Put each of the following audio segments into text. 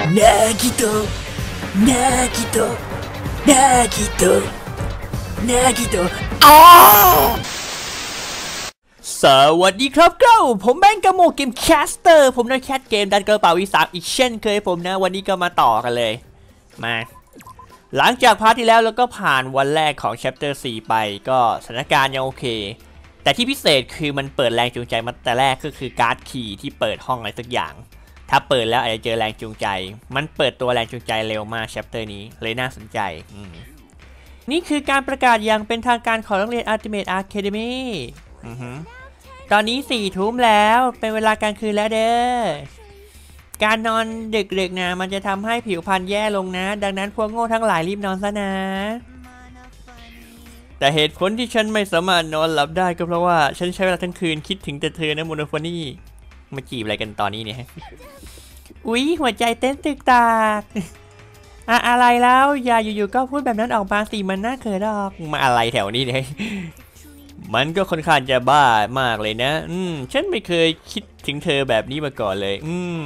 นากิโตะนากิโตะนากิโตะนากิโตะอ้าสวัสดีครับเก้าผมแบงก์กระโมเกมแคสเตอร์ผมนักแคสเกมดันกระเป๋าวิสามอีกเช่นเคยผมนะวันนี้ก็มาต่อกันเลยมาหลังจากพาร์ทที่แล้วเราก็ผ่านวันแรกของ Chapter 4 ไปก็สถานการณ์ยังโอเคแต่ที่พิเศษคือมันเปิดแรงจูงใจมาแต่แรกก็คือการ์ดคีย์ที่เปิดห้องอะไรสักอย่างถ้าเปิดแล้วอาจจะเจอแรงจูงใจมันเปิดตัวแรงจูงใจเร็วมาก Chapter นี้เลยน่าสนใจนี่คือการประกาศอย่างเป็นทางการของโรงเรียน Ultimate Academy ตอนนี้4 ทุ่มแล้วเป็นเวลากลางคืนแล้วเด้อการนอนดึกๆนะมันจะทำให้ผิวพรรณแย่ลงนะดังนั้นพวกโง่ทั้งหลายรีบนอนซะนะแต่เหตุผลที่ฉันไม่สามารถนอนหลับได้ก็เพราะว่าฉันใช้เวลาทั้งคืนคิดถึงแต่เธอนะโมโนโฟนี่มาจีบอะไรกันตอนนี้เนี่ยอุ๊ยหัวใจเต้นตึกตากอะไรแล้วอย่าอยู่ๆก็พูดแบบนั้นออกมาสิมันน่าเขินออกมาอะไรแถวนี้เนี่ยมันก็ค่อนข้างจะบ้ามากเลยนะฉันไม่เคยคิดถึงเธอแบบนี้มาก่อนเลย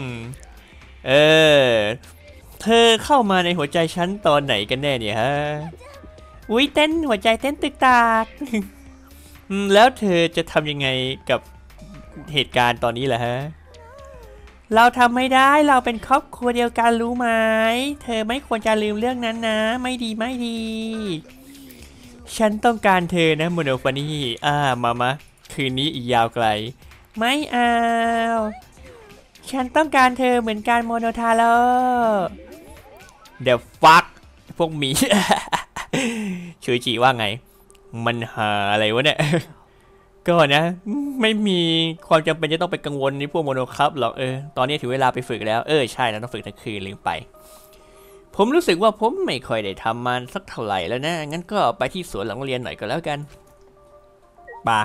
เธอเข้ามาในหัวใจฉันตอนไหนกันแน่เนี่ยฮะอุ๊ยเต้นหัวใจเต้นตึกตากแล้วเธอจะทำยังไงกับเหตุการณ์ตอนนี้ล่ะฮะเราทำไม่ได้เราเป็นครอบครัวเดียวกันรู้ไหมเธอไม่ควรจะลืมเรื่องนั้นนะไม่ดีฉันต้องการเธอนะโมโนฟานี่มาคืนนี้อีกยาวไกลไม่เอาฉันต้องการเธอเหมือนกันโมโนทาโร่เดี๋ยวฟักพวกมีชูจิว่าไงมันหาอะไรวะเนี่ยก็นะไม่มีความจำเป็นจะต้องไปกังวลในพวกโมโนครับหรอกตอนนี้ถึงเวลาไปฝึกแล้วใช่แล้วต้องฝึกทั้งคืนลืมไปผมรู้สึกว่าผมไม่ค่อยได้ทำมันสักเท่าไหร่แล้วนะงั้นก็ไปที่สวนหลังเรียนหน่อยก็แล้วกันป่ะ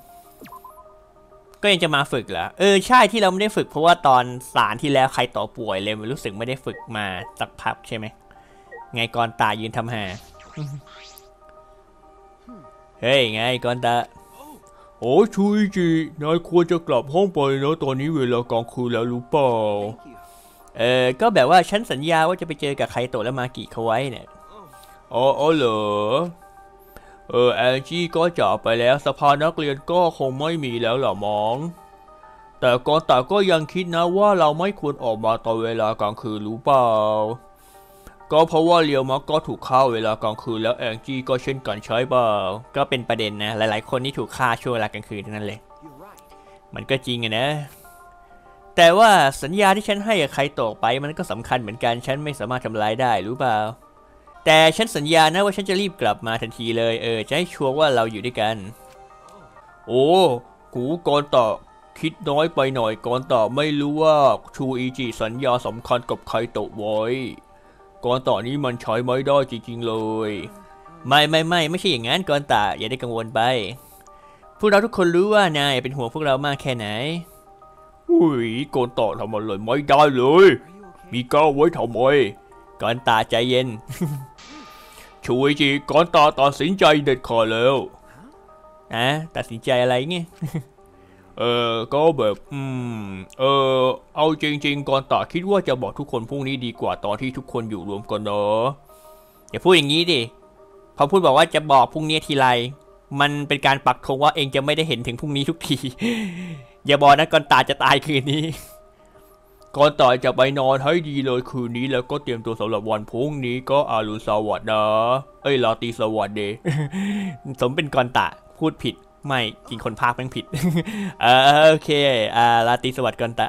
ก็ยังจะมาฝึกเหรอใช่ที่เราไม่ได้ฝึกเพราะว่าตอนสารที่แล้วใครต่อป่วยเลยรู้สึกไม่ได้ฝึกมาสักพักใช่ไหมไงกอนตายืนทำหาเฮ้ยไงกอนตาโอ้ชูอิจินายควรจะกลับห้องไปนะตอนนี้เวลากลางคืนแล้วรู้เปล่าก็แบบว่าฉันสัญญาว่าจะไปเจอกับไคโตะและมากิเขาไว้เนี่ยอ๋อเหรอแองจี้ก็จากไปแล้วสภานักเรียนก็คงไม่มีแล้วหรอมองแต่ก็ยังคิดนะว่าเราไม่ควรออกมาตอนเวลากลางคืนรู้เปล่าก็เพราะว่าเรียวมักก็ถูกฆ่าเวลากลางคืนแล้วแองจี้ก็เช่นกันใช่เปล่าก็เป็นประเด็นนะหลายๆคนที่ถูกฆ่าช่วงเวลากลางคืนนั่นเลยมันก็จริงนะแต่ว่าสัญญาที่ฉันให้กับใครต่อไปมันก็สำคัญเหมือนกันฉันไม่สามารถทำลายได้รู้เปล่าแต่ฉันสัญญานะว่าฉันจะรีบกลับมาทันทีเลยจะให้ชัวร์ว่าเราอยู่ด้วยกันโอ้กูกอนตะคิดน้อยไปหน่อยกอนตะไม่รู้ว่าชูอิจิสัญญาสำคัญกับใครต่อไว้กอนตะนี้มันใช้ไม่ได้จริงๆเลยไม่ใช่อย่างนั้นกอนตะอย่าได้กังวลไปพวกเราทุกคนรู้ว่านายเป็นห่วงพวกเรามากแค่ไหนอุ้ยกอนตะทำอะไรไม่ได้เลยมีก้าวไว้ทำไมกอนตาใจเย็นชูอิจิกอนตาตัดสินใจเด็ดขาดแล้วตัดสินใจอะไรเงี้ยก็แบบเอาจริงๆกอนตาคิดว่าจะบอกทุกคนพรุ่งนี้ดีกว่าตอนที่ทุกคนอยู่รวมกันเนอะอย่าพูดอย่างนี้ดิพอพูดบอกว่าจะบอกพรุ่งนี้ทีไรมันเป็นการปักธงว่าเองจะไม่ได้เห็นถึงพรุ่งนี้ทุกทีอย่าบอกนะกอนตาจะตายคืนนี้ก่อนต่อจะไปนอนให้ดีเลยคืนนี้แล้วก็เตรียมตัวสำหรับวันพรุ่งนี้ก็อารุณสวัสดิ์นะลาตรีสวัสดิ์เดสมเป็นกอนตะพูดผิดไม่จริงคนพากย์แม่งผิดโอเคลาตรีสวัสดิ์กอนตะ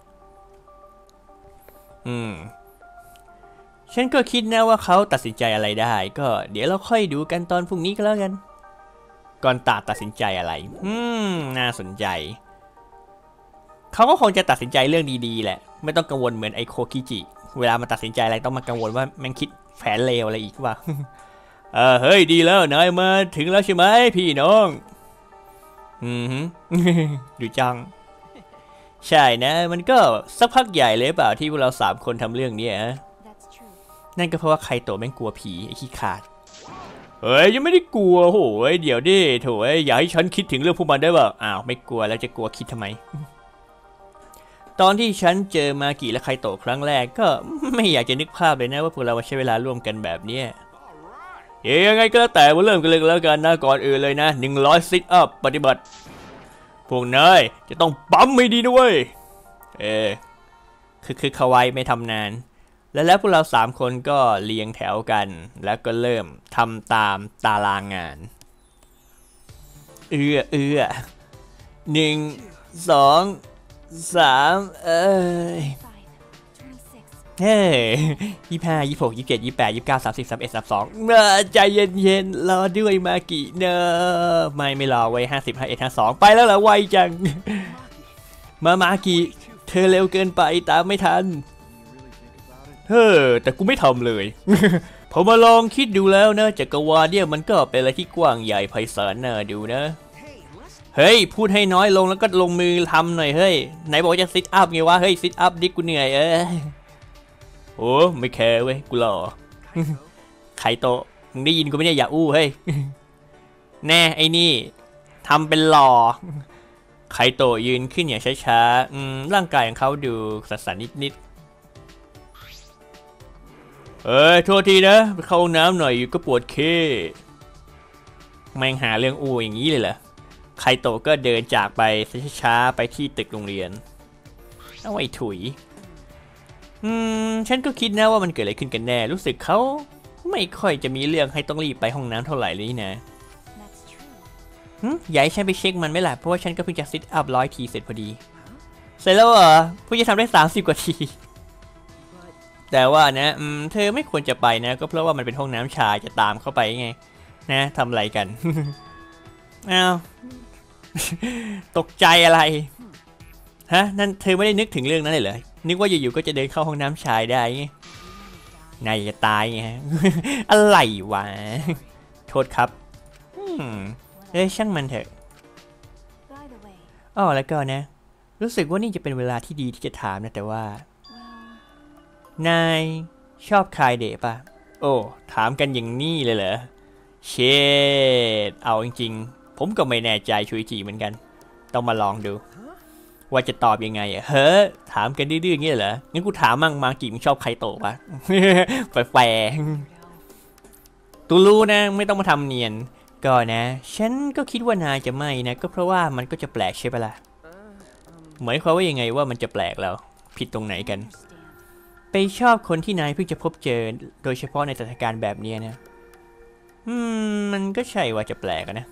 ฉันก็คิดนะว่าเขาตัดสินใจอะไรได้ก็เดี๋ยวเราค่อยดูกันตอนพรุ่งนี้ก็แล้วกันกอนตะตัดสินใจอะไรน่าสนใจเขาก็คงจะตัดสินใจเรื่องดีๆแหละไม่ต้องกังวลเหมือนไอโคคิจิเวลามาตัดสินใจอะไรต้องมากังวลว่าแม่งคิดแผนเลวอะไรอีกว่าเฮ้ยดีแล้วนายมาถึงแล้วใช่ไหมพี่น้องดูจังใช่นะมันก็สักพักใหญ่เลยเปล่าที่พวกเรา3 คนทำเรื่องนี้นั่นก็เพราะว่าไคโตะแม่งกลัวผีไอขี้ขาดยังไม่ได้กลัวโหยเดี๋ยวดิโถอย่าให้ฉันคิดถึงเรื่องพวกมันได้ป่ะอ้าวไม่กลัวแล้วจะกลัวคิดทำไมตอนที่ฉันเจอมากิและไคโตะครั้งแรกก็ไม่อยากจะนึกภาพเลยนะว่าพวกเราใช้เวลาร่วมกันแบบนี้ยังไงก็แล้วแต่มาเริ่มกันเลยแล้วกันนะก่อนอื่นเลยนะ100ซิทอัพปฏิบัติพวกนายจะต้องปั๊มให้ดีด้วยคือเขาไว้ไม่ทำนานแล้วพวกเรา3คนก็เรียงแถวกันแล้วก็เริ่มทำตามตารางงาน1 2 3เฮ้25 26 27 28 29 30 31 32ใจเย็นๆรอด้วยมากิเนอะไม่รอไว้50 51 52ไปแล้วเหรอไวจังมากิเธอเร็วเกินไปตามไม่ทันแต่กูไม่ทำเลย พอมาลองคิดดูแล้วนะจักรวาลเนี่ยมันก็เป็นอะไรที่กว้างใหญ่ไพศาลน่าดูนะเฮ้ยพูดให้น้อยลงแล้วก็ลงมือทำหน่อยเฮ้ยไหนบอกจะซิทอัพไงวะเฮ้ยซิทอัพดิกูเหนื่อยโอ้ไม่แคร์เว้ยกูหล่อไคโตะมึงได้ยินกูไม่ได้อย่าอู้เฮ้ยแน่ไอ้นี่ทำเป็นหล่อไคโตะยืนขึ้นอย่างช้าๆร่างกายของเขาดูสั่นๆนิดโทษทีนะไปเข้าห้องน้ำหน่อยอยู่ก็ปวดเคแม่งหาเรื่องอู้อย่างนี้เลยเหรอไคโตะก็เดินจากไปช้าๆไปที่ตึกโรงเรียนเอาไว้ถุยฉันก็คิดนะว่ามันเกิดอะไรขึ้นกันแน่รู้สึกเขาไม่ค่อยจะมีเรื่องให้ต้องรีบไปห้องน้ำเท่าไหร่เลยนะอยากให้ฉันไปเช็คมันไหมล่ะเพราะว่าฉันก็เพิ่งจะซิทอัพ100 ทีเสร็จพอดีเสร็จแล้วเหรอเพิ่งจะทำได้30 กว่าทีแต่ว่านะเธอไม่ควรจะไปนะก็เพราะว่ามันเป็นห้องน้ำชายจะตามเข้าไปไงนะทำอะไรกันอ้าวตกใจอะไรฮะนั่นเธอไม่ได้นึกถึงเรื่องนั้นเลยเหรอนึกว่าอยู่ๆก็จะเดินเข้าห้องน้ำชายได้ไงนายจะตายไงอะไรวะโทษครับช่างมันเถอะอ๋อแล้วก็นะรู้สึกว่านี่จะเป็นเวลาที่ดีที่จะถามนะแต่ว่านายชอบคายเดะป่ะโอ้ถามกันอย่างนี้เลยเหรอเชดเอาจริงๆผมก็ไม่แน่ใจชุยจีเหมือนกันต้องมาลองดูว่าจะตอบยังไงเฮ้ยถามกันดื้อๆอย่างนี้เหรองั้นกูถามมั่งมากิมึงชอบไคโตะป่ะแฝงตูรู้นะไม่ต้องมาทำเนียนก็นะฉันก็คิดว่านายจะไม่นะก็เพราะว่ามันก็จะแปลกใช่ปะล่ะหมายความว่ายังไงว่ามันจะแปลกแล้วผิดตรงไหนกันไปชอบคนที่นายเพิ่งจะพบเจอโดยเฉพาะในสถานการณ์แบบนี้นะมันก็ใช่ว่าจะแปลกนะ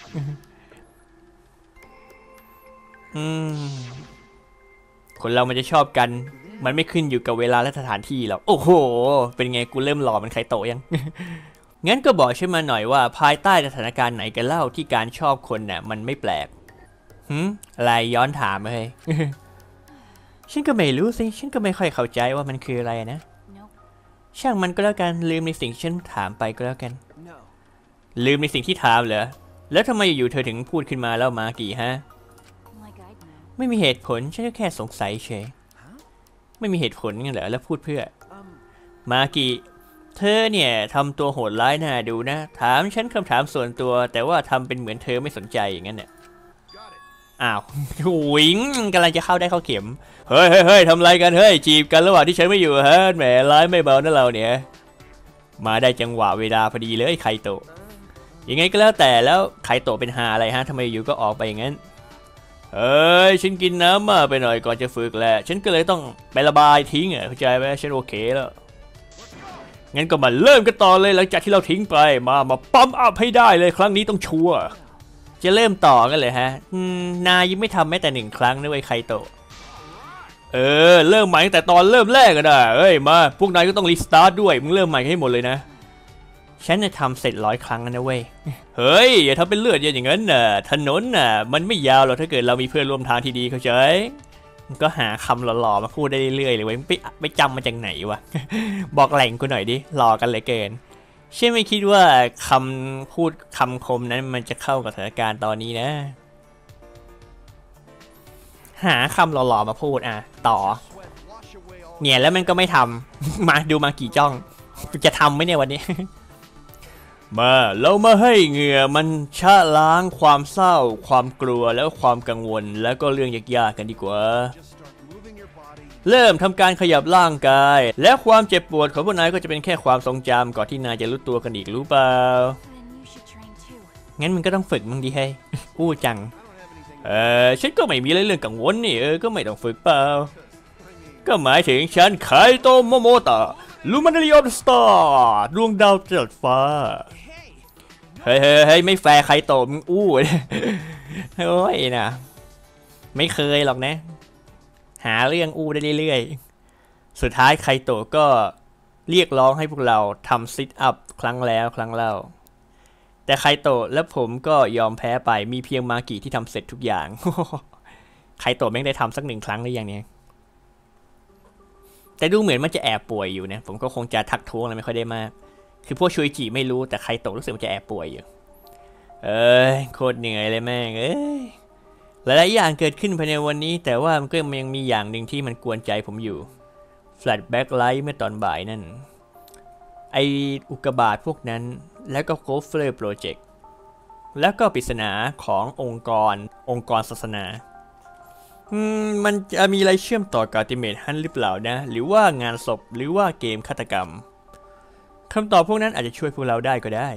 คนเรามันจะชอบกันมันไม่ขึ้นอยู่กับเวลาและสถานที่หรอกโอ้โหเป็นไงกูเริ่มหล่อมันไคโตะยัง งั้นก็บอกฉันมาหน่อยว่าภายใต้สถานการณ์ไหนกันเล่าที่การชอบคนน่ะมันไม่แปลกอะไรย้อนถามเลย ฉันก็ไม่รู้สิฉันก็ไม่ค่อยเข้าใจว่ามันคืออะไรนะช่างมันก็แล้วกันลืมในสิ่งที่ฉันถามไปก็แล้วกันลืมในสิ่งที่ถามเหรอแล้วทำไมอยู่เธอถึงพูดขึ้นมาแล้วมากี่ฮะไม่มีเหตุผลฉันก็แค่สงสัยเฉยไม่มีเหตุผลงั้นเหรอแล้วพูดเพื่อมากี่เธอเนี่ยทำตัวโหดร้ายน่าดูนะถามฉันคำถามส่วนตัวแต่ว่าทำเป็นเหมือนเธอไม่สนใจอย่างนั้นเนี่ยอ้าววิ่งกำลังจะเข้าได้เข้าเข็มเฮ้ยทำอะไรกันเฮ้ยจีบกันระหว่างที่ฉันไม่อยู่ฮะแหมร้ายไม่เบานะเราเนี่ยมาได้จังหวะเวลาพอดีเลยไคโตะยังไงก็แล้วแต่แล้วไคโตะเป็นหาอะไรฮะทำไมอยู่ก็ออกไปอย่างนั้นฉันกินน้ำมาไปหน่อยก่อนจะฝึกแหละฉันก็เลยต้องไประบายทิ้งเข้าใจไหมฉันโอเคแล้วงั้นก็มาเริ่มกันต่อเลยหลังจากที่เราทิ้งไปมาปั๊มอัพให้ได้เลยครั้งนี้ต้องชัวร์จะเริ่มต่อกันเลยฮะนายยังไม่ทำแม้แต่1 ครั้งนะเว้ยไคโตะเริ่มใหม่ตั้งแต่ตอนเริ่มแรกก็ได้มาพวกนายก็ต้องรีสตาร์ทด้วยมึงเริ่มใหม่ให้หมดเลยนะฉันจะทำเสร็จ100 ครั้งนะเว้ยเฮ้ยอย่าทำเป็นเลือดเยอะอย่างนั้นน่ะถนนน่ะมันไม่ยาวหรอกถ้าเกิดเรามีเพื่อนร่วมทางที่ดีเข้าใจก็หาคำหล่อๆมาพูดได้เรื่อยๆเลยเว้ยไปจำมาจากไหนวะ บอกแหล่งกูหน่อยดิหล่อกันเลยเกินเช่นไม่คิดว่าคำพูดคำคมนั้นมันจะเข้ากับสถานการณ์ตอนนี้นะหาคำหล่อๆมาพูดต่อเนี่ยแล้วมันก็ไม่ทำ มาดูมากี่จ้องจะทำไหมเนี่ยวันนี้ มาเรามาให้เหงื่อมันชะล้างความเศร้าความกลัวแล้วความกังวลแล้วก็เรื่องยากๆกันดีกว่าเริ่มทำการขยับร่างกายและความเจ็บปวดของพวกนายก็จะเป็นแค่ความทรงจำก่อนที่นายจะรู้ตัวกันอีกรู้เปล่างั้นมึงก็ต้องฝึกมึงดีให้อู้จังฉันก็ไม่มีอะไรเรื่องกังวลนี่ก็ไม่ต้องฝึกเปล่าก็หมายถึงฉันไคโตะโมโมตะลูมานาริออฟสตาร์ดวงดาวจัดฟ้าเฮ้ยไม่แฟร์ไคโตะมึงอู้โอ้ยนะไม่เคยหรอกนะหาเรื่องอู้ได้เรื่อยๆสุดท้ายไคโตะก็เรียกร้องให้พวกเราทำซิทอัพครั้งแล้วครั้งเล่าแต่ไคโตะและผมก็ยอมแพ้ไปมีเพียงมากิที่ทำเสร็จทุกอย่าง ไคโตะแม่งได้ทำสัก1 ครั้งหรือยังเนี่ยแต่ดูเหมือนมันจะแอบป่วยอยู่นะผมก็คงจะทักท้วงอะไรไม่ค่อยได้มากคือพวกชูอิจิไม่รู้แต่ไคโตะรู้สึกมันจะแอบป่วยอยู่โคตรเหนื่อยเลยแม่งหลายๆอย่างเกิดขึ้นภายในวันนี้แต่ว่ามันก็ยังมีอย่างหนึ่งที่มันกวนใจผมอยู่ Flashback Light เมื่อตอนบ่ายนั่นไออุกกาบาตพวกนั้นแล้วก็ Gopher Project แล้วก็ปริศนาขององค์กรศาสนามันจะมีอะไรเชื่อมต่อกับ Ultimate Hunt หรือเปล่านะหรือว่างานศพหรือว่าเกมฆาตกรรมคำตอบพวกนั้นอาจจะช่วยพวกเราได้ก็ได้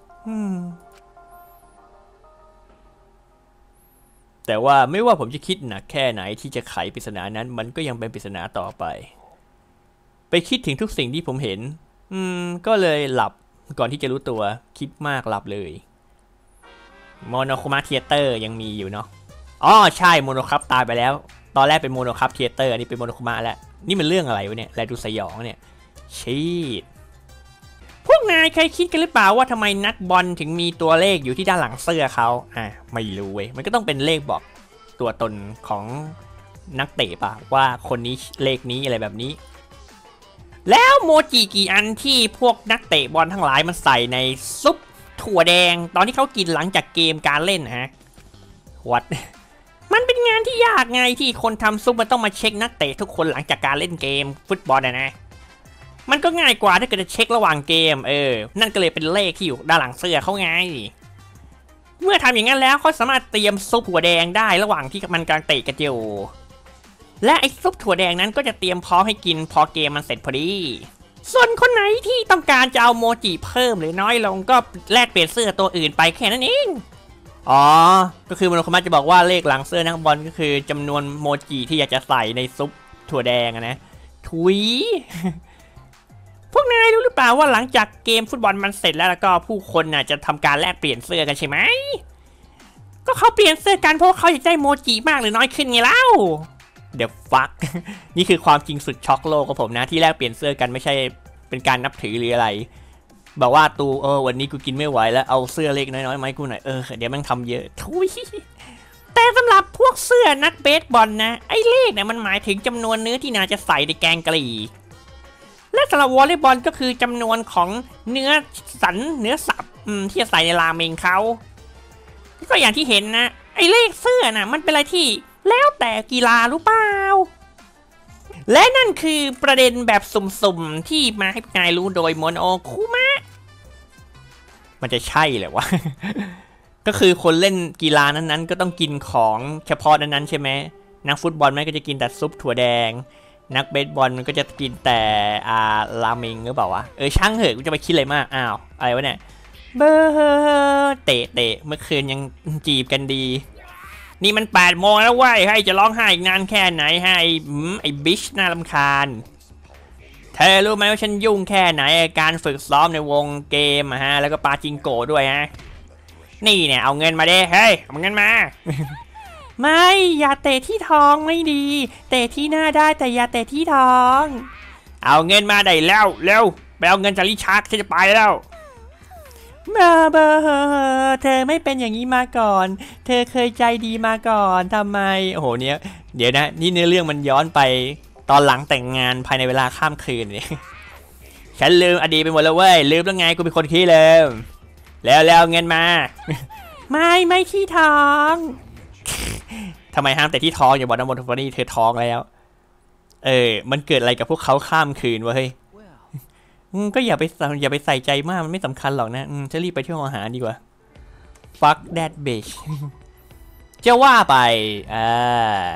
แต่ว่าไม่ว่าผมจะคิดหนักแค่ไหนที่จะไขปริศนานั้นมันก็ยังเป็นปริศนาต่อไปคิดถึงทุกสิ่งที่ผมเห็นก็เลยหลับก่อนที่จะรู้ตัวคิดมากหลับเลยโมโนคุมะเทเตอร์ยังมีอยู่เนาะอ๋อใช่โมโนคัพตายไปแล้วตอนแรกเป็นโมโนคัพเทเตอร์อันนี้เป็นโมโนคุมะแล้วนี่มันเรื่องอะไรวะเนี่ยแลดูสยองเนี่ยชีดพวกนายเคยคิดกันหรือเปล่าว่าทำไมนักบอลถึงมีตัวเลขอยู่ที่ด้านหลังเสื้อเขาไม่รู้เว้ยมันก็ต้องเป็นเลขบอกตัวตนของนักเตะป่ะว่าคนนี้เลขนี้อะไรแบบนี้แล้วโมจิกี่อันที่พวกนักเตะบอลทั้งหลายมันใส่ในซุปถั่วแดงตอนที่เขากินหลังจากเกมการเล่นวัดมันเป็นงานที่ยากไงที่คนทำซุปมันต้องมาเช็คนักเตะทุกคนหลังจากการเล่นเกมฟุตบอลนะมันก็ง่ายกว่าถ้าเกิดจะเช็คระหว่างเกมนั่นก็เลยเป็นเลขที่อยู่ด้านหลังเสื้อเขาไงเมื่อทำอย่างนั้นแล้วเขาสามารถเตรียมซุปถั่วแดงได้ระหว่างที่มันกำลังเตะกันอยู่และไอ้ซุปถั่วแดงนั้นก็จะเตรียมพร้อมให้กินพอเกมมันเสร็จพอดีส่วนคนไหนที่ต้องการจะเอาโมจิเพิ่มหรือน้อยลงก็แลกเปลี่ยนเสื้อตัวอื่นไปแค่นั้นเองก็คือโมโนคุมะจะบอกว่าเลขหลังเสื้อนักบอลก็คือจำนวนโมจิที่อยากจะใส่ในซุปถั่วแดงนะทุย พวกนายรู้หรือเปล่าว่าหลังจากเกมฟุตบอลมันเสร็จแล้วก็ผู้คนจะทำการแลกเปลี่ยนเสื้อกันใช่ไหมก็เขาเปลี่ยนเสื้อกันเพราะเขาอยากได้โมจิมากหรือน้อยขึ้นไงเล่าเดี๋ยวฟัก นี่คือความจริงสุดช็อกโลกของผมนะที่แลกเปลี่ยนเสื้อกันไม่ใช่เป็นการนับถือหรืออะไรบอกว่าตูวันนี้กูกินไม่ไหวแล้วเอาเสื้อเล็กน้อยๆไหมกูหน่อยเดี๋ยวมันทำเยอะทุยแต่สำหรับพวกเสื้อนักเบสบอลนะไอ้เลขเนี่ยมันหมายถึงจำนวนเนื้อที่นายจะใส่ในแกงกะหรี่และสำหรับวอลเลย์บอลก็คือจำนวนของเนื้อสับที่จะใส่ในราเมงเขาก็อย่างที่เห็นนะไอ้เลขเสื้อน่ะมันเป็นอะไรที่แล้วแต่กีฬารู้เปล่าและนั่นคือประเด็นแบบสุ่มๆที่มาให้นายรู้โดยโมโนคุมะมันจะใช่เหรอวะ ก็คือคนเล่นกีฬานั้นๆก็ต้องกินของเฉพาะนั้นๆใช่ไหมนักฟุตบอลมันก็จะกินแต่ซุปถั่วแดงนักเบสบอลมันก็จะกินแต่ราเมงหรือเปล่าวะช่างเหอะกูจะไปคิดอะไรมากอะไรวะเนี่ยเบอร์เตะเมื่อคืนยังจีบกันดีนี่มัน8 โมงแล้วเว้ยให้จะร้องไห้อีกนานแค่ไหนให้ไอ้บิชน่ารำคาญเธอรู้ไหมว่าฉันยุ่งแค่ไหนการฝึกซ้อมในวงเกมแล้วก็ปาจิงโกะด้วยนี่เนี่ยเอาเงินมาเด้เฮ้ยเอาเงินมา ไม่อย่าเตะที่ท้องไม่ดีเตะที่หน้าได้แต่อย่าเตะที่ท้องเอาเงินมาได้แล้วเร็วไปเอาเงินจากลิชาร์ดฉันจะไปแล้วเบอร์เธอไม่เป็นอย่างนี้มาก่อนเธอเคยใจดีมาก่อนทำไมโอ้โหเดี๋ยวนะนี่เนื้อเรื่องมันย้อนไปตอนหลังแต่งงานภายในเวลาข้ามคืนนี่ ฉันลืมอดีตไปหมดแล้วเว้ยลืมแล้วไงกูเป็นคนขี้ลืมแล้วเงินมา ไม่ที่ท้องทำไมห้ามแต่ที่ท้องอย่าบอกนะโมโทฟอนี่เธอท้องแล้วมันเกิดอะไรกับพวกเขาข้ามคืนวะเฮ้ยก็อย่าไปใส่ใจมากมันไม่สำคัญหรอกนะจะรีบไปที่ห้องอาหารดีกว่า fuck that bitch จะว่าไป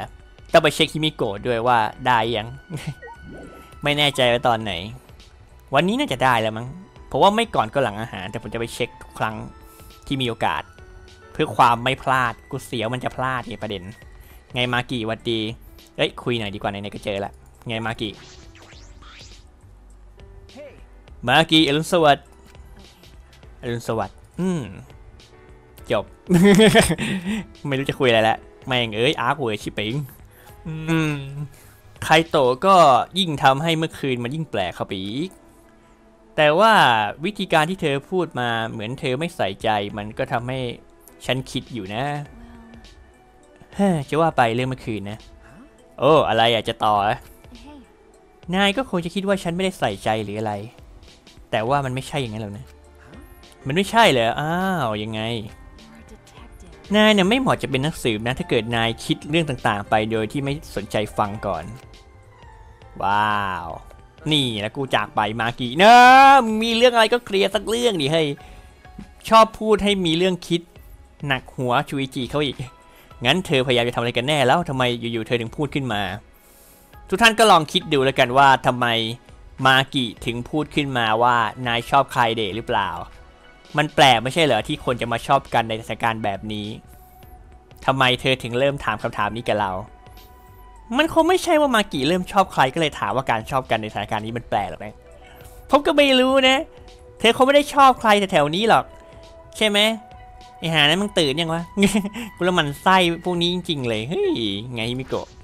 ต้องไปเช็คฮิมิโกะด้วยว่าได้ยัง ไม่แน่ใจว่าตอนไหนวันนี้น่าจะได้แล้วมั้งเพราะว่าไม่ก่อนก็หลังอาหารแต่ผมจะไปเช็คทุกครั้งที่มีโอกาสเพื่อความไม่พลาดกูเสียวมันจะพลาดเนี่ยประเด็นไงมากิวัดดีเอ้ยคุยหน่อยดีกว่าไหนๆก็เจอละไงมากิอรุณสวัสดิ์จบ ไม่รู้จะคุยอะไรแล้วแม่งเอ้ยอาร์คเวอร์ชิปิงไคโตะก็ยิ่งทำให้เมื่อคืนมันยิ่งแปลกเข้าไปอีกแต่ว่าวิธีการที่เธอพูดมาเหมือนเธอไม่ใส่ใจมันก็ทำให้ฉันคิดอยู่นะจะว่าไปเรื่องเมื่อคืนนะโอ้อะไรอยากจะต่อนายก็คงจะคิดว่าฉันไม่ได้ใส่ใจหรืออะไรแต่ว่ามันไม่ใช่อย่างนั้นหรอกนะมันไม่ใช่เหรออ้าวยังไงนายเนี่ยไม่เหมาะจะเป็นนักสืบนะถ้าเกิดนายคิดเรื่องต่างๆไปโดยที่ไม่สนใจฟังก่อนว้าวนี่แล้วกูจากไปมากี่นะมีเรื่องอะไรก็เคลียร์สักเรื่องดิเฮ้ยชอบพูดให้มีเรื่องคิดหนักหัวชูอิจิเขาอีกงั้นเธอพยายามจะทำอะไรกันแน่แล้วทำไมอยู่ๆเธอถึงพูดขึ้นมาทุกท่านก็ลองคิดดูแล้วกันว่าทำไมมากิถึงพูดขึ้นมาว่านายชอบใครเดะหรือเปล่ามันแปลกไม่ใช่เหรอที่คนจะมาชอบกันในสถานการณ์แบบนี้ทำไมเธอถึงเริ่มถามคำถามนี้กับเรามันคงไม่ใช่ว่ามากิเริ่มชอบใครก็เลยถามว่าการชอบกันในสถานการณ์นี้มันแปลกหรอกนะผมก็ไม่รู้นะเธอคงไม่ได้ชอบใครแถวๆนี้หรอกใช่ไหมไอหานั้นมึงตื่นยังวะ กูแล้วมันไส้พวกนี้จริงๆเลยเฮ้ยไงฮิมิโกะ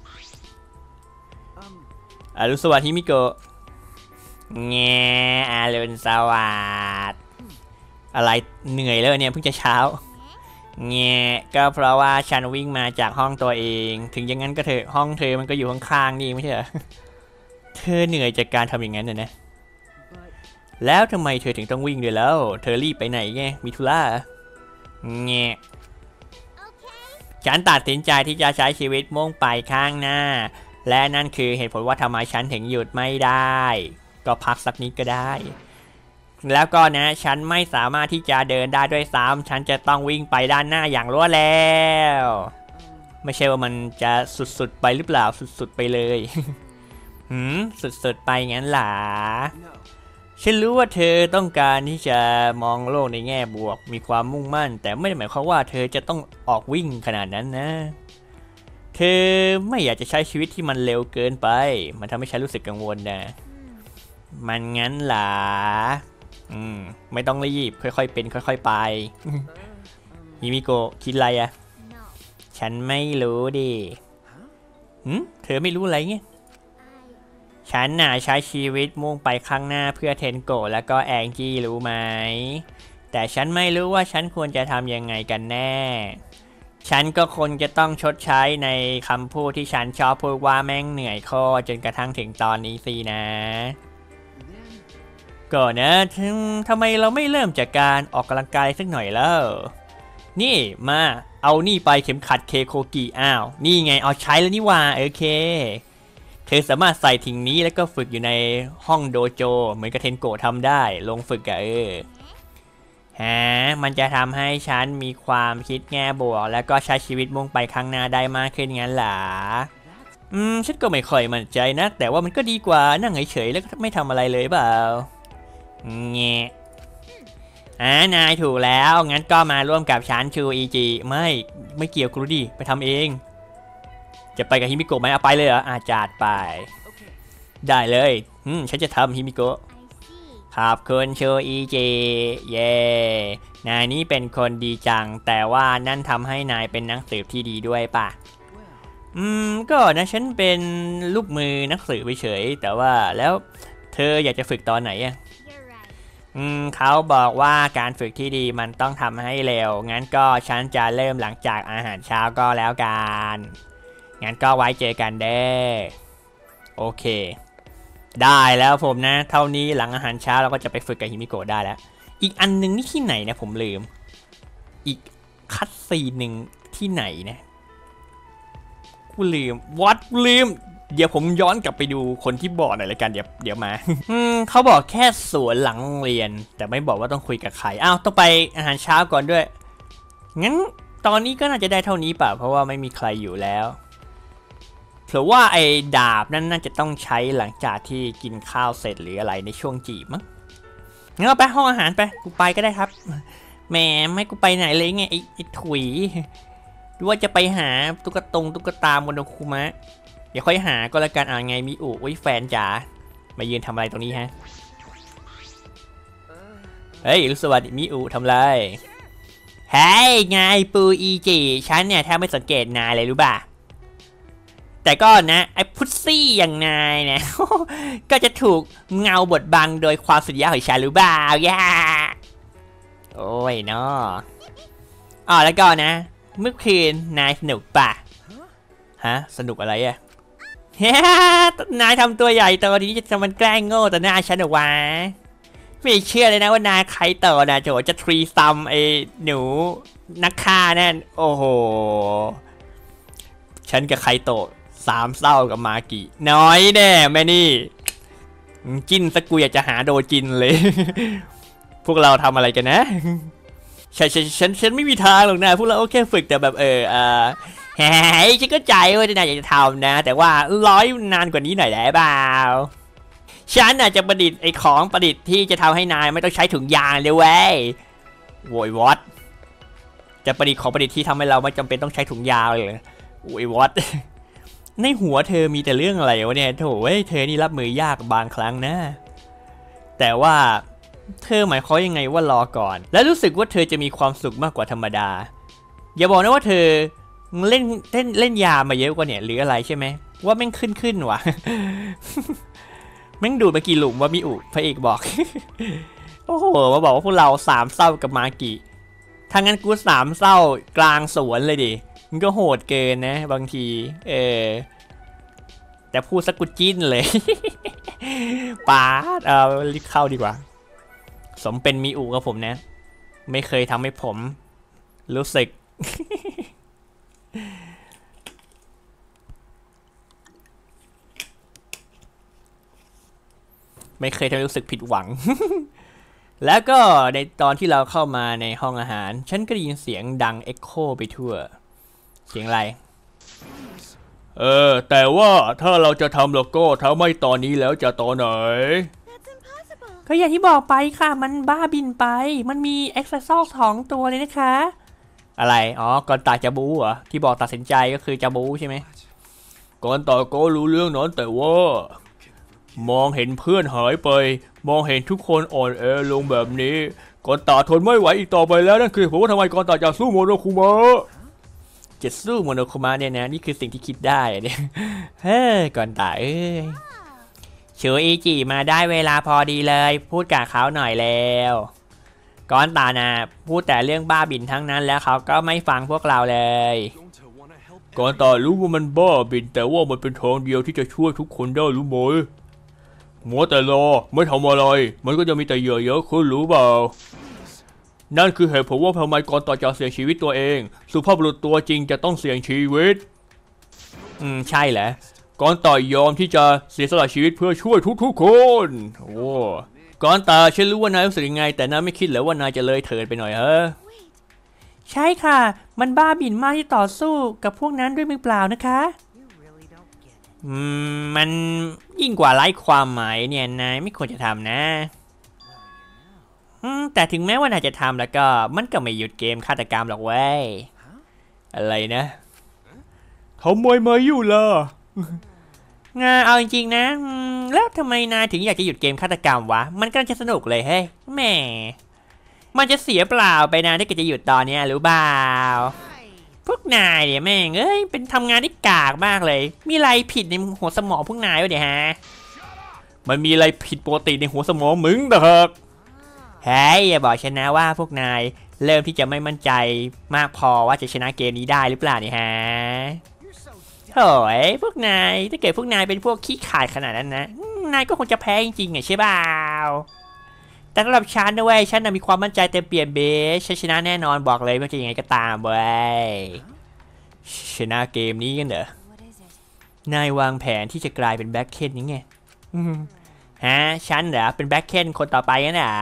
อรุณสวัสดิ์ฮิมิโกะแง่อรุณสวัสดิ์อะไรเหนื่อยแล้วเนี่ยเพิ่งจะเช้าแง่ก็เพราะว่าฉันวิ่งมาจากห้องตัวเองถึงอย่างนั้นก็เถอะห้องเธอมันก็อยู่ข้างๆนี่ไม่ใช่เหรอเธอเหนื่อยจากการทำอย่างนั้นน่ะนะแล้วทำไมเธอถึงต้องวิ่งด้วยแล้วเธอรีบไปไหนไงมีธุระแง่ฉันตัดสินใจที่จะใช้ชีวิตมุ่งไปข้างหน้าและนั่นคือเหตุผลว่าทำไมฉันถึงหยุดไม่ได้ก็พักสักนิดก็ได้แล้วก็นะฉันไม่สามารถที่จะเดินได้ด้วยซ้ำฉันจะต้องวิ่งไปด้านหน้าอย่างรวดเร็วไม่ใช่ว่ามันจะสุดๆไปหรือเปล่าสุดๆไปเลยสุดๆไปงั้นหรอฉันรู้ว่าเธอต้องการที่จะมองโลกในแง่บวกมีความมุ่งมั่นแต่ไม่ได้หมายความว่าเธอจะต้องออกวิ่งขนาดนั้นนะเธอไม่อยากจะใช้ชีวิตที่มันเร็วเกินไปมันทำให้ฉันรู้สึกกังวลนะมันงั้นหรอไม่ต้องรีบค่อยๆเป็นค่อยๆไปฮิมิโกะคิดอะไรอะฉันไม่รู้ดิเธอไม่รู้อะไรเงี้ยฉันน่ะใช้ชีวิตมุ่งไปข้างหน้าเพื่อเทนโกะแล้วก็แองจี้รู้ไหมแต่ฉันไม่รู้ว่าฉันควรจะทำยังไงกันแน่ฉันก็คงจะต้องชดใช้ในคำพูดที่ฉันชอบพูดว่าแม่งเหนื่อยโคตรจนกระทั่งถึงตอนนี้สินะก่อนนะทำไมเราไม่เริ่มจากการออกกำลังกายสักหน่อยแล้วนี่มาเอานี่ไปเข็มขัดเคโคกิอ้าวนี่ไงเอาใช้แล้วนี่ว่าโอเคเธอสามารถใส่ทิ้งนี้แล้วก็ฝึกอยู่ในห้องโดโจเหมือนกับเทนโกะทำได้ลงฝึกอะมันจะทำให้ฉันมีความคิดแง่บวกแล้วก็ใช้ชีวิตมุ่งไปข้างหน้าได้มากขึ้นงั้นหรอฉันก็ไม่ค่อยมั่นใจนะแต่ว่ามันก็ดีกว่านั่งเฉยๆแล้วก็ไม่ทำอะไรเลยเปล่าเงี้ยนายถูกแล้วงั้นก็มาร่วมกับฉันชูอิจิไม่เกี่ยวกูดิไปทำเองจะไปกับฮิมิโกะไหมเอาไปเลยเหรอจัดไปได้เลยฉันจะทำฮิมิโกะขอบคุณชูอิจิเย่นายนี่เป็นคนดีจังแต่ว่านั่นทำให้นายเป็นนักสืบที่ดีด้วยป่ะก็นะฉันเป็นลูกมือนักสืบเฉยแต่ว่าแล้วเธออยากจะฝึกตอนไหนอะเขาบอกว่าการฝึกที่ดีมันต้องทำให้เร็วงั้นก็ฉันจะเริ่มหลังจากอาหารเช้าก็แล้วกันงั้นก็ไว้เจอกันเด้อโอเคได้แล้วผมนะเท่านี้หลังอาหารเช้าเราก็จะไปฝึกกับฮิมิโกะได้แล้วอีกอันนึงนี่ที่ไหนนะผมลืมอีกคัตซีนหนึ่งที่ไหนนะกูลืมลืมเดี๋ยวผมย้อนกลับไปดูคนที่บอกหน่อยละกันเดี๋ยวมาเขาบอกแค่สวนหลังโรงเรียนแต่ไม่บอกว่าต้องคุยกับใครต้องไปอาหารเช้าก่อนด้วยงั้นตอนนี้ก็น่าจะได้เท่านี้ป่ะเพราะว่าไม่มีใครอยู่แล้วเพราะว่าไอ้ดาบนั้นน่าจะต้องใช้หลังจากที่กินข้าวเสร็จหรืออะไรในช่วงจีบมั้งงั้นเอาไปห้องอาหารไปกูไปก็ได้ครับแหมไม่กูไปไหนเลยไงไอ้ถุยหรือว่าจะไปหาตุ๊กตาโมโนคุมะเดี๋ยวค่อยหาก็แล้วกันไงมิอุโอ้ยแฟนจ๋ามายืนทำอะไรตรงนี้ฮะเฮ้ยสวัสดีมิอุทำไรเฮ้ยไงปูอีจิฉันเนี่ยแทบไม่สังเกตนายเลยรู้ป่ะแต่ก็นะไอ้พุซซี่อย่างนายเนี่ย ก็จะถูกเงาบดบังโดยความสุดยอดของฉันหรือเปล่าย่าโอ้ยเนาะอ๋อแล้วก็นะเมื่อคืนนายสนุกป่ะฮะสนุกอะไรอะเฮ้นายทำตัวใหญ่ตัวนี้จะมันแกล้งโง่แต่หน้าฉันหรอวะไม่เชื่อเลยนะว่านายใครต่อนะโจจะทรีซัมไอ้หนูนักฆ่านั่นโอ้โหฉันกับใครโต3เศร้ากับมากิน้อยแน่แม่นี่จินสักกูอยากจะหาโดจินเลย พวกเราทำอะไรกันนะฉันไม่มีทางหรอกนะพวกเราแค่ฝึกแต่แบบเฮ้ยฉันก็ใจว่าจะนายอยากจะทำนะแต่ว่า100 นานกว่านี้หน่อยได้เปล่าฉันอาจจะประดิษฐ์ไอ้ของประดิษฐ์ที่จะทำให้นายไม่ต้องใช้ถุงยางเลยเว้ยโวยวอตจะประดิษฐ์ของประดิษฐ์ที่ทำให้เราไม่จำเป็นต้องใช้ถุงยางเลยโวยวอตในหัวเธอมีแต่เรื่องอะไรวะเนี่ยโถเว้ยเธอนี่รับมือยากบางครั้งนะแต่ว่าเธอหมายความยังไงว่ารอก่อนและรู้สึกว่าเธอจะมีความสุขมากกว่าธรรมดาอย่าบอกนะว่าเธอเล่นยามาเยอะกว่าเนี่ยหรืออะไรใช่ไหมว่าแม่งขึ้นว่ะ แม่งดูดมากี่หลุมว่ามิอุพระเอกบอก โอ้โหมาบอกว่าพวกเรา3เศร้ากับมากิถ้างั้นกู3เศร้ากลางสวนเลยดิมันก็โหดเกินนะบางทีแต่พูดสักกูจิ้นเลย ป้ารีบเข้าดีกว่าสมเป็นมิอุกับผมนะไม่เคยทำให้ผมรู้สึก ไม่เคยทำให้รู้สึกผิดหวัง แล้วก็ในตอนที่เราเข้ามาในห้องอาหารฉันก็ได้ยินเสียงดังเอ็กโคไปทั่วเสียงอะไรแต่ว่าถ้าเราจะทำแล้วก็ถ้าไม่ตอนนี้แล้วจะตอนไหนก็อย่างที่บอกไปค่ะมันบ้าบินไปมันมีเอ็กซ์ซอล2 ตัวเลยนะคะอะไรอ๋อก่อนตาจะบูเหรอที่บอกตัดสินใจก็คือจะบูใช่ไหมก่อนตาก็รู้เรื่องนั้นแต่ว่ามองเห็นเพื่อนหายไปมองเห็นทุกคนอ่อนแอลงแบบนี้ก่อนตาทนไม่ไหวอีกต่อไปแล้วนั่นคือผมว่าทำไมก่อนตาจะสู้โมโนคุมะจะสู้โมโนคุมะเนี่ยนะนี่คือสิ่งที่คิดได้เนี่ยเฮ้ยก่อนตาเฉยอีจิมาได้เวลาพอดีเลยพูดกับเขาหน่อยแล้วก่อนตานะพูดแต่เรื่องบ้าบินทั้งนั้นแล้วเขาก็ไม่ฟังพวกเราเลยก่อนตารู้ว่ามันบ้าบินแต่ว่ามันเป็นทางเดียวที่จะช่วยทุกคนได้รู้ไหมมัวแต่รอไม่ทำอะไรมันก็จะมีแต่เหยื่อเยอะขึ้นรู้เปล่านั่นคือเหตุผลว่าทำไมก่อนต่อจะเสียชีวิตตัวเองสุภาพบุรุษตัวจริงจะต้องเสี่ยงชีวิตใช่แหละก่อนต่อยอมที่จะเสียสละชีวิตเพื่อช่วยทุกๆคนโอ้ก่อนตาฉันรู้ว่านายรู้สึกยังไงแต่นายไม่คิดเหรอว่านายจะเลยเถิดไปหน่อยใช่ค่ะมันบ้าบินมากที่ต่อสู้กับพวกนั้นด้วยมือเปล่านะคะมันยิ่งกว่าไร้ความหมายเนี่ยนายไม่ควรจะทำนะแต่ถึงแม้ว่านายจะทำแล้วก็มันก็ไม่หยุดเกมฆาตกรรมหรอกเว้ยอะไรนะทำไมมาอยู่ล่ะงาเอาจริงๆนะแล้วทำไมนายถึงอยากจะหยุดเกมฆาตกรรมวะมันก็จะสนุกเลยเฮ้ยแหมมันจะเสียเปล่าไปนะถ้าเกิดจะหยุดตอนนี้หรือเปล่าพวกนายเนี่ยแม่งเป็นทำงานที่กากมากเลยมีอะไรผิดในหัวสมองพวกนายวะเนี่ยฮะมันมีอะไรผิดปกติในหัวสมองมึงเด้อเฮ้ยอย่าบอกฉันนะว่าพวกนายเริ่มที่จะไม่มั่นใจมากพอว่าจะชนะเกมนี้ได้หรือเปล่าเนี่ยฮะโถ่พวกนายถ้าเกิดพวกนายเป็นพวกขี้ขลาดขนาดนั้นนะนายก็คงจะแพ้จริงๆไงใช่เปล่าแต่สำหรับฉันนะเว้ยฉันมีความมั่นใจเต็มเปี่ยมเบสฉันชนะแน่นอนบอกเลยว่าจะยังไงก็ตามเว้ยชนะเกมนี้กันเหรอนายวางแผนที่จะกลายเป็นแบ็คเคนนี่ไงฮะฉันเหรอเป็นแบ็คเคนคนต่อไปนะเหรอ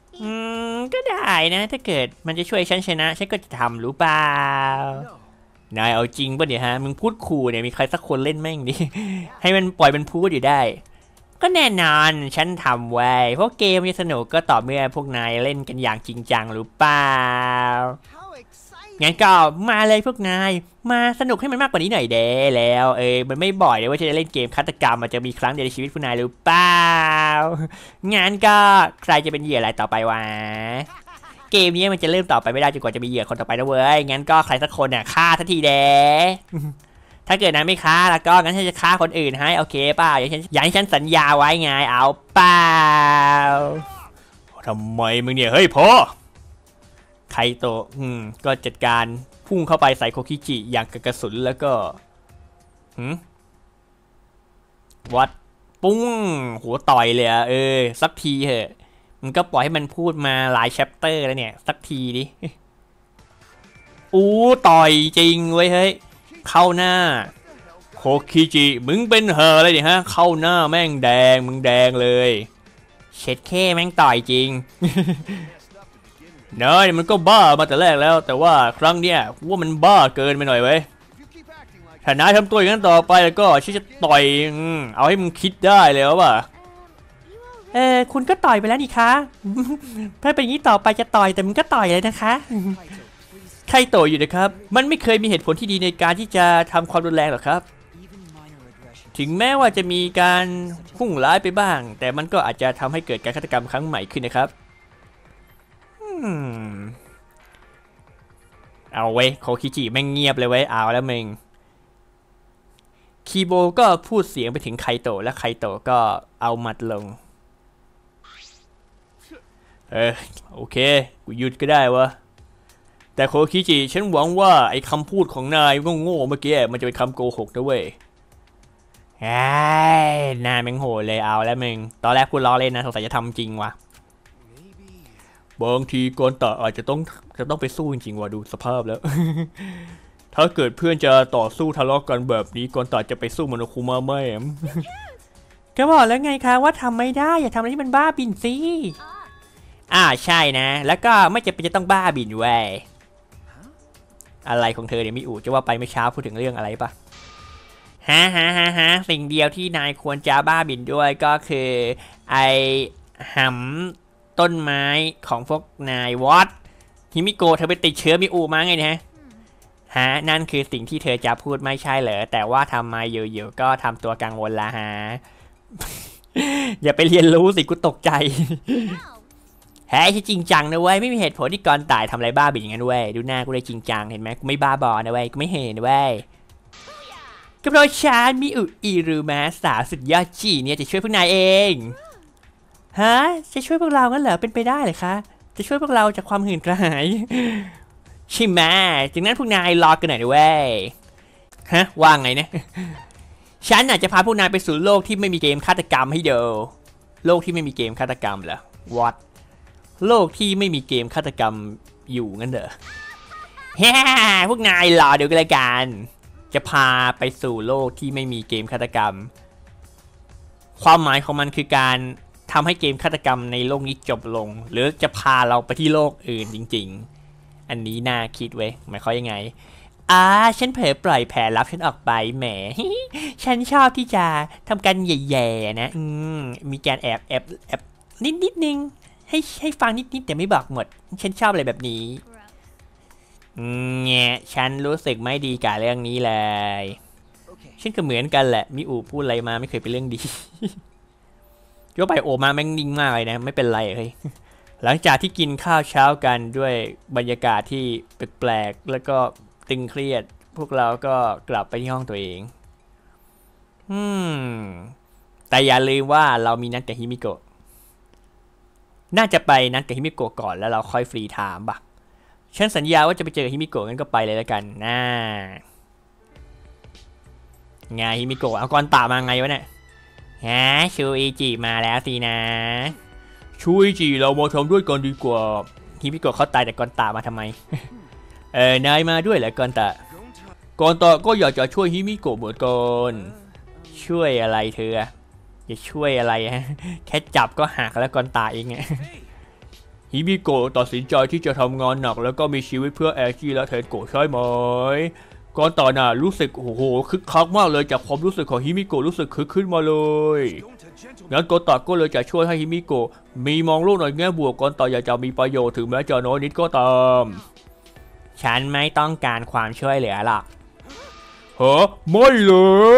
ก็ได้นะถ้าเกิดมันจะช่วยฉันชนะฉันก็จะทำรู้เปล่านายเอาจริงป่ะเนี่ยฮะมึงพูดขู่เนี่ยมีใครสักคนเล่นแม่งดิ ให้มันปล่อยมันพูดอยู่ได้ก็แน่นอนฉันทำไว้เพราะเกมจะสนุกก็ต่อเมื่อพวกนายเล่นกันอย่างจริงจังหรือเปล่างั้นก็มาเลยพวกนายมาสนุกให้มันมากกว่านี้หน่อยเด้แล้วมันไม่บ่อยเลยว่าจะเล่นเกมฆาตกรรมมันจะมีครั้งเดียวในชีวิตพวกนายหรือเปล่างั้นก็ใครจะเป็นเหยื่ออะไรต่อไปวะเกมนี้มันจะเริ่มต่อไปไม่ได้จนกว่าจะมีเหยื่อคนต่อไปนะเว้ยงั้นก็ใครสักคนเนี่ยฆ่าทันทีเด้ถ้าเกิดนะไม่ฆ่าแล้วก็งั้นฉันจะฆ่าคนอื่นให้โอเคเปล่าอย่างที่ฉันสัญญาไว้ไงเอาเปล่าทำไมมึงเนี่ยเฮ้ยพ่อไคโตะก็จัดการพุ่งเข้าไปใส่โคคิจิอย่างกระสุนแล้วก็วัดปุ้งหัวต่อยเลยอะสักทีเหอะมันก็ปล่อยให้มันพูดมาหลายแชปเตอร์แล้วเนี่ยสักทีดิต่อยจริงเว้ยเฮ้ยเข้าหน้าโคคิจิมึงเป็นเหออะไรเนี่ยฮะเข้าหน้าแม่งแดงมึงแดงเลยเช็ดแค่แม่งต่อยจริง เนยมันก็บ้ามาแต่แรกแล้วแต่ว่าครั้งเนี้ยว่ามันบ้าเกินไปหน่อยเว้ยถ้านายทำตัวอย่างนั้นต่อไปแล้วก็ฉันจะต่อยเอาให้มึงคิดได้เลยว่าคุณก็ต่อยไปแล้วนี่คะถ้าเป็นอย่างนี้ต่อไปจะต่อยแต่มึงก็ต่อยเลยนะคะใครโตอยู่นะครับมันไม่เคยมีเหตุผลที่ดีในการที่จะทำความรุนแรงหรอกครับถึงแม้ว่าจะมีการพุ่งร้ายไปบ้างแต่มันก็อาจจะทำให้เกิดการฆาตกรรมครั้งใหม่ขึ้นนะครับเอาไว้โคคิจิแม่งเงียบเลยไว้เอาแล้วมึงคีโบก็พูดเสียงไปถึงไคโตะและไคโตะก็เอาหมัดลงโอเคกูหยุดก็ได้วะแต่โคคิจิฉันหวังว่าไอ้คำพูดของนายโง่ๆเมื่อกี้มันจะเป็นคำโกหกนะเว้ยนายแม่งโหดเลยเอาแล้วมึงตอนแรกพูดล้อเล่นนะสงสัยจะทำจริงวะบางทีก่อนต่ออาจจะต้องไปสู้จริงๆว่ะดูสภาพแล้ว ถ้าเกิดเพื่อนจะต่อสู้ทะเลาะกันแบบนี้ก่อนต่อจะไปสู้โมโนคุมะไม่ก็บอกแล้วไงคะว่าทำไม่ได้อย่าทำอะไรที่มันบ้าบินสิใช่นะแล้วก็ไม่จำเป็นจะต้องบ้าบินเว้ยอะไรของเธอเนี่ยมิอูจะว่าไปเมื่อเช้าพูดถึงเรื่องอะไรปะฮะสิ่งเดียวที่นายควรจะบ้าบินด้วยก็คือไอหำต้นไม้ของพวกนายวอตฮิมิโกะเธอไปติดเชื้อมิอูมาไงเนี่ยนั่นคือสิ่งที่เธอจะพูดไม่ใช่เหรอแต่ว่าทำไมอยู่ๆก็ทำตัวกังวลละฮะ อย่าไปเรียนรู้สิกูตกใจ เฮ้ยจริงจังนะเว้ยไม่มีเหตุผลที่ก่อนตายทำอะไรบ้าบินอย่างนั้นเว้ยดูหน้ากูเลยจริงจังเห็นไหมกูไม่บ้าบอนะเว้ยกูไม่เห็นเว้ยก็เพราะฉันมิอุอิรุมะสาวสุดยอดจีเนี่ยจะช่วยพวกนายเองจะช่วยพวกเรางั้นเหรอเป็นไปได้เลยคะจะช่วยพวกเราจากความหื่นกระหายใช่ไหมจากนั้นพวกนายรอกันหน่อยด้วยเว้ยว่าไงนะฉันอาจจะพาพวกนายไปสู่โลกที่ไม่มีเกมฆาตกรรมให้ดูโลกที่ไม่มีเกมฆาตกรรมเหรอ What โลกที่ไม่มีเกมฆาตกรรมอยู่งั้นเหรอพวกนายรอเดี๋ยวกันละกันจะพาไปสู่โลกที่ไม่มีเกมฆาตกรรมความหมายของมันคือการทำให้เกมฆาตกรรมในโลกนี้จบลงหรือจะพาเราไปที่โลกอื่นจริงๆอันนี้น่าคิดเว้ยหมายความยังไงฉันเผลอปล่อยแผลลับฉันออกไปแหม ฉันชอบที่จะทำการแย่ๆนะมีการแอบนิดนึงให้ฟังนิดแต่ไม่บอกหมดฉันชอบอะไรแบบนี้เนี่ยฉันรู้สึกไม่ดีกับเรื่องนี้เลยฉันก็เหมือนกันแหละมิอูพูดอะไรมาไม่เคยเป็นเรื่องดีก็ไปโอมาแม่งนิ่งมากเลยนะไม่เป็นไรเฮ้ยหลังจากที่กินข้าวเช้ากันด้วยบรรยากาศที่แปลกๆแล้วก็ตึงเครียดพวกเราก็กลับไปที่ห้องตัวเองแต่อย่าลืมว่าเรามีนัดกับฮิมิโกะน่าจะไปนัดกับฮิมิโกะก่อนแล้วเราค่อยฟรีไทม์ป่ะฉันสัญญาว่าจะไปเจอฮิมิโกะงั้นก็ไปเลยแล้วกันไงฮิมิโกะเอากอนตามาไงวะเนี่ยชูอิจิมาแล้วสินะชูอิจิเรามาทำด้วยกันดีกว่าฮิมิโกะเขาตายแต่กอนตามาทำไม นายมาด้วยแหละกอนตาก็อยากจะช่วยฮิมิโกะเหมือนกันช่วยอะไรเธอจะช่วยอะไรฮะแค่จับก็หักแล้วกอนตาเองไงฮิมิโกะตัดสินใจที่จะทำงานหนักแล้วก็มีชีวิตเพื่อแอร์กี้และเทนโกะใช่ไหมก่อนต่อน่ะรู้สึกโอ้โหคึกคักมากเลยจากความรู้สึกของฮิมิโกะรู้สึกคึกขึ้นมาเลยงั้นก่อนต่อก็เลยจะช่วยให้ฮิมิโกะมีมองโลกในแง่บวกก่อนต่ออยากจะมีประโยชน์ถึงแม้จะน้อยนิดก็ตามฉันไม่ต้องการความช่วยเหลือหรอกฮะไม่เลย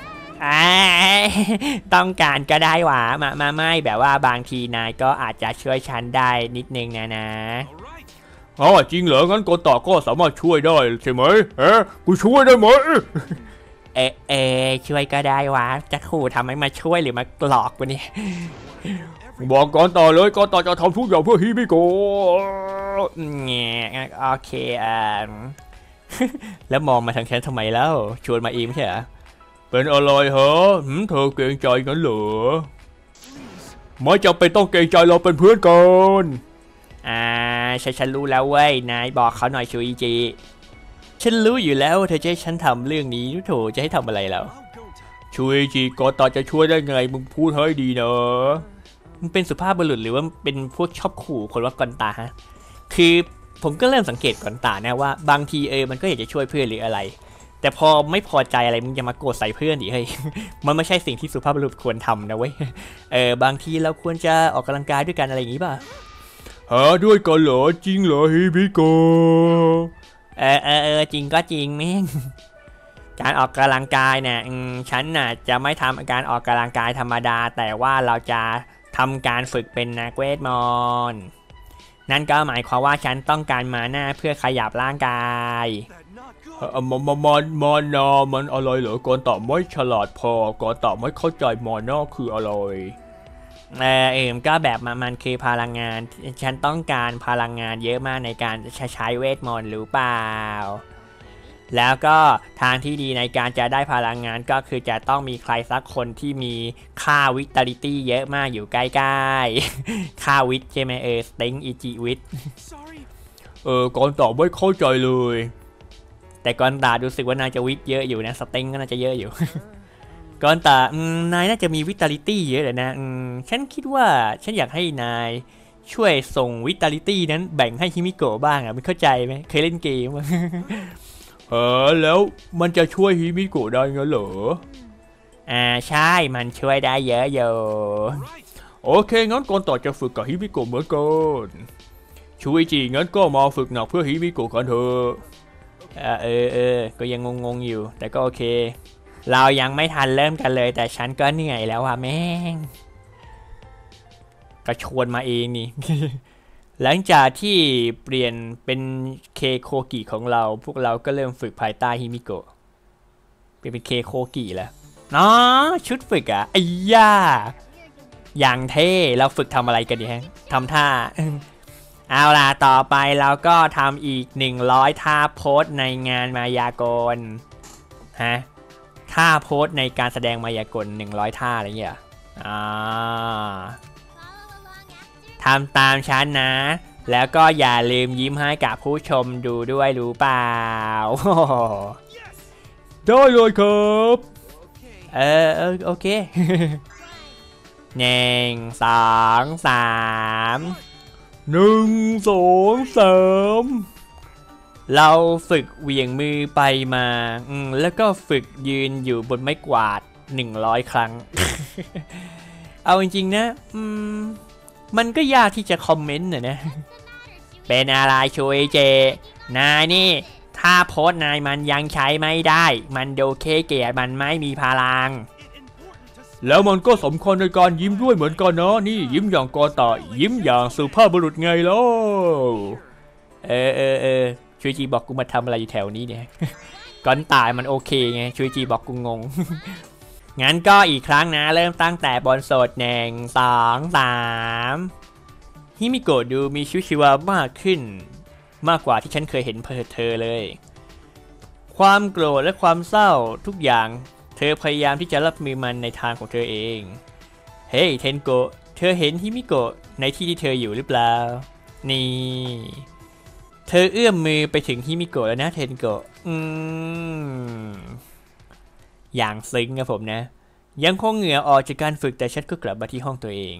ต้องการก็ได้หวามาไม่แบบว่าบางทีนายก็อาจจะช่วยฉันได้นิดนึงนะอ๋อจริงเหรองั้นก่อนต่อก็สามารถช่วยได้ใช่ไหมกูช่วยได้ไหมช่วยก็ได้วะจะขู่ทำให้มาช่วยหรือมาหลอกกูนี่บอกก่อนต่อเลยก่อนต่อจะทำทุกอย่างเพื่อฮิมิโกะเนี่ยโอเคแล้วมองมาทางฉันทำไมแล้วชวนมาเองไม่ใช่เหรอเป็นอะไรเหรอเธอเกรงใจกันเหรอไม่จำเป็นต้องเกรงใจเราเป็นเพื่อนกันฉันรู้แล้วเว้ยนายบอกเขาหน่อยชูอิจิฉันรู้อยู่แล้วเธอจะให้ฉันทำเรื่องนี้โถจะให้ทำอะไรแล้วชูอิจิก่อนต่อจะช่วยได้ไงมึงพูดให้ดีนะมึงเป็นสุภาพบุรุษหรือว่าเป็นพวกชอบขู่คนว่าก่อนตาฮะคือผมก็เริ่มสังเกตก่อนตานะว่าบางทีมันก็อยากจะช่วยเพื่อนหรืออะไรแต่พอไม่พอใจอะไรมึงจะมาโกรธใส่เพื่อนดิเฮ้ยมันไม่ใช่สิ่งที่สุภาพบุรุษควรทำนะเว้ยบางทีเราควรจะออกกำลังกายด้วยกันอะไรอย่างนี้ป่ะด้วยกันเหรอจริงเหรอฮิบิโกจริงก็จริงแม่งการออกกำลังกายเนี่ยฉันน่ะจะไม่ทำการออกกำลังกายธรรมดาแต่ว่าเราจะทำการฝึกเป็นนักเวทมนต์นั่นก็หมายความว่าฉันต้องการมาหน้าเพื่อขยับร่างกายมันอะไรเหรอก่อนต่อไม่ฉลาดพอก่อนต่อไม่เข้าใจมอนอคืออะไรก็แบบมันคือพลังงานฉันต้องการพลังงานเยอะมากในการใช้เวทมนต์หรือเปล่าแล้วก็ทางที่ดีในการจะได้พลังงานก็คือจะต้องมีใครสักคนที่มีค่าวิตาลิตี้เยอะมากอยู่ใกล้ๆค่าวิทใช่ไหมสเต็งอิจิวิทก่อนต่อไม่เข้าใจเลยแต่ก่อนตาดูสึกว่านายจะวิทเยอะอยู่นะสเต็งก็น่าจะเยอะอยู่ก่อนตานายน่าจะมีวิตาลิตี้เยอะเลยนะฉันคิดว่าฉันอยากให้นายช่วยส่งวิตาลิตี้นั้นแบ่งให้ฮิมิโกะบ้างไม่เข้าใจไหมเคยเล่นเกมแล้วมันจะช่วยฮิมิโกะได้งั้นเหรอใช่มันช่วยได้เยอะอยู่โอเคงั้นก่อนต่อจะฝึกกับฮิมิโกะเหมือนกันช่วยจีงั้นก็มาฝึกหนักเพื่อฮิมิโกะกันเถอะก็ยังงงๆอยู่แต่ก็โอเคเรายังไม่ทันเริ่มกันเลยแต่ฉันก็เหนื่อยแล้วว่ะแม่งก็ชวนมาเองนี่ หลังจากที่เปลี่ยนเป็นเคโคกิของเราพวกเราก็เริ่มฝึกภายใต้ฮิมิโกะเป็นเคโคกิแล้วอ๋อชุดฝึกไอ้ย่าอย่างเท่เราฝึกทำอะไรกันเนี่ยทำท่าเอาล่ะต่อไปเราก็ทำอีก100ท่าโพสในงานมายากลท่าโพสในการแสดงมายากล100ท่าอะไรเงี้ยทำตามฉันนะแล้วก็อย่าลืมยิ้มให้กับผู้ชมดูด้วยรู้เปล่าได้เลยครับโอเค1 2 3เราฝึกเหวี่ยงมือไปมาแล้วก็ฝึกยืนอยู่บนไม้กวาด100 ครั้ง เอาจริงๆนะมันก็ยากที่จะคอมเมนต์นะเป็นอะไรช่วยเจนายนี่ถ้าโพสนายมันยังใช้ไม่ได้มันโดเคเกียมันไม่มีพลังแล้วมันก็สำคัญในการยิ้มด้วยเหมือนกันนะนี่ยิ้มอย่างกอตายิ้มอย่างสุภาพบุรุษไงล่ะช่วยจีบอกกูมาทำอะไรอยู่แถวนี้เนี่ยก่อนตายมันโอเคไงช่วยจีบอกกูงงงั้นก็อีกครั้งนะเริ่มตั้งแต่บนโซด1 2 3ฮิมิโกะดูมีชีวิตชีวามากขึ้นมากกว่าที่ฉันเคยเห็นเธอเลยความโกรธและความเศร้าทุกอย่างเธอพยายามที่จะรับมือมันในทางของเธอเองเฮ้ยเทนโกะเธอเห็นฮิมิโกะในที่ที่เธออยู่หรือเปล่านี่เธอเอื้อมมือไปถึงฮิมิโกะแล้วนะเทนโกะอย่างซึ้งนะผมนะยังคงเหงื่อออกจากการฝึกแต่ฉันก็กลับมาที่ห้องตัวเอง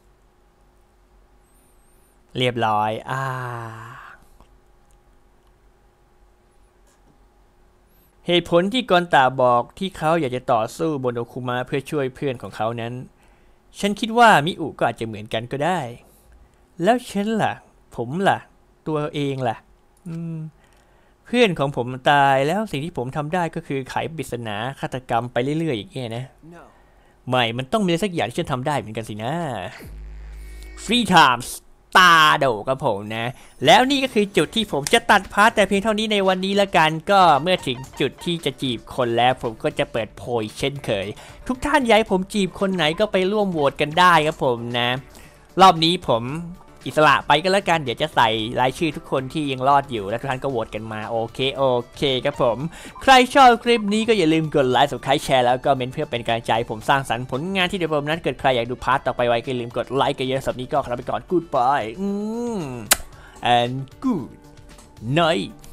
เรียบร้อยเหตุผลที่กอนตาบอกที่เขาอยากจะต่อสู้บนโอคุมะเพื่อช่วยเพื่อนของเขานั้นฉันคิดว่ามิอุก็อาจจะเหมือนกันก็ได้แล้วฉันล่ะผมล่ะตัวเองล่ะเพื่อนของผมตายแล้วสิ่งที่ผมทำได้ก็คือไขปริศนาฆาตกรรมไปเรื่อยๆอย่างเงี้ยนะไม่มันต้องมีอะไรสักอย่างที่ฉันทำได้เหมือนกันสินะฟรีไทม์ตาโดกับผมนะแล้วนี่ก็คือจุดที่ผมจะตัดพาร์ทแต่เพียงเท่านี้ในวันนี้ละกันก็เมื่อถึงจุดที่จะจีบคนแล้วผมก็จะเปิดโพยเช่นเคยทุกท่านอยากให้ผมจีบคนไหนก็ไปร่วมโหวตกันได้ครับผมนะรอบนี้ผมอิสระไปก็แล้วกันเดี๋ยวจะใส่รายชื่อทุกคนที่ยังรอดอยู่และทุกท่านก็โหวตกันมาโอเคครับผมใครชอบคลิปนี้ก็อย่าลืมกดไลค์ Subscribe แชร์แล้วก็เมนเพื่อเป็นกำลังใจผมสร้างสรรค์ผลงานที่เดี๋ยวผมนั้นเกิดใครอยากดูพาร์ทต่อไปไว้ก็อย่าลืมกดไลค์กันเยอะสำหรับนี้ก็ขอลาไปก่อน Goodbye and good night